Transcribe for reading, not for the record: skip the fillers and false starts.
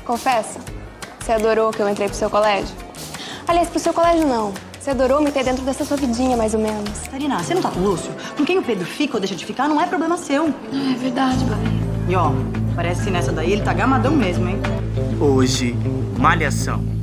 Confessa, você adorou que eu entrei pro seu colégio? Aliás, pro seu colégio não. Você adorou me ter dentro dessa sua vidinha, mais ou menos. Karina, você não tá com o Lúcio? Com quem o Pedro fica ou deixa de ficar não é problema seu. É verdade, Babi. E ó, parece que nessa daí ele tá gamadão mesmo, hein? Hoje, Malhação.